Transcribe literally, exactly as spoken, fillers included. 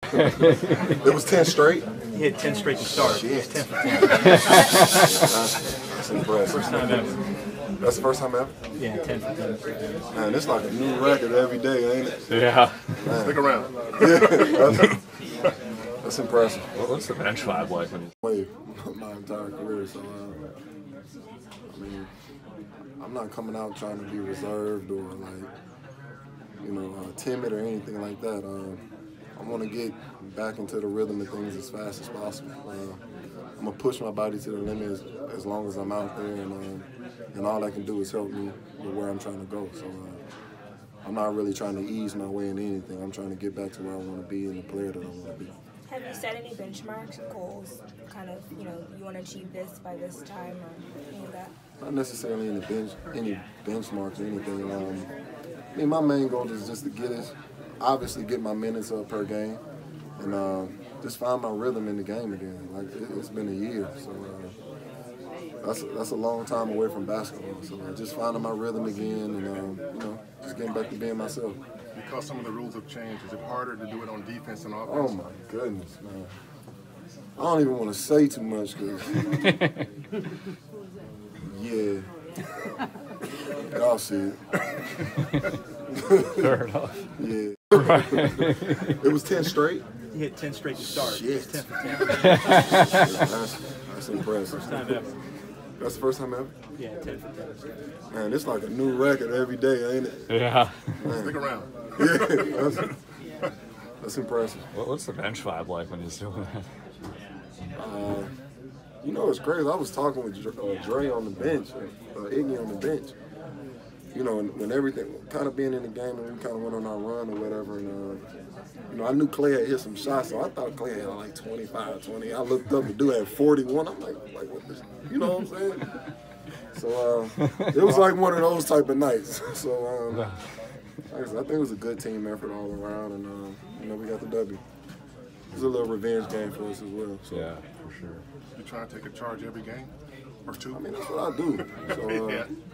It was ten straight? He hit ten straight to start. Shit. It was ten for ten. That's, that's impressive. First time ever. That's the first time ever? Yeah, ten for ten. Man, it's like a new record every day, ain't it? Yeah. Man. Stick around. Yeah, that's, that's impressive. What's the bench vibe like when you Wait, my entire career, so uh, I mean, I'm not coming out trying to be reserved or like, you know, uh, timid or anything like that. Uh, I want to get back into the rhythm of things as fast as possible. Uh, I'm gonna push my body to the limit as, as long as I'm out there, and um, and all I can do is help me with where I'm trying to go. So uh, I'm not really trying to ease my way into anything. I'm trying to get back to where I want to be and the player that I want to be. Have you set any benchmarks or goals, kind of, you know, you want to achieve this by this time or any of that? Not necessarily any bench, any benchmarks or anything. Um, I mean, my main goal is just to get it, obviously get my minutes up per game, and uh, just find my rhythm in the game again. Like it, it's been a year, so uh, that's that's a long time away from basketball. So uh, just finding my rhythm again, and um, you know, just getting back to being myself. Because some of the rules have changed, is it harder to do it on defense and offense? Oh my goodness, man! I don't even want to say too much because, yeah, y'all see it. Fair enough. Yeah. Right. It was ten straight? He hit ten straight to start. Shit. It was ten for ten. that's, that's impressive. First time ever. That's the first time ever? Yeah, ten for ten. Man, it's like a new record every day, ain't it? Yeah. Man. Stick around. Yeah, that's, that's impressive. What's the bench vibe like when he's doing that? Uh, you know, it's crazy. I was talking with uh, Dre on the bench, uh, Iggy on the bench. You know, when everything, kind of being in the game, and we kind of went on our run or whatever, and, uh, you know, I knew Klay had hit some shots, so I thought Klay had like twenty-five, twenty. I looked up and dude had forty-one. I'm like, like what the, you know what I'm saying? So uh, it was like one of those type of nights. So um, like I said, I think it was a good team effort all around, and uh, you know, we got the W. It was a little revenge game for us as well. So. Yeah, for sure. You trying to take a charge every game or two? I mean, that's what I do. So, uh, yeah.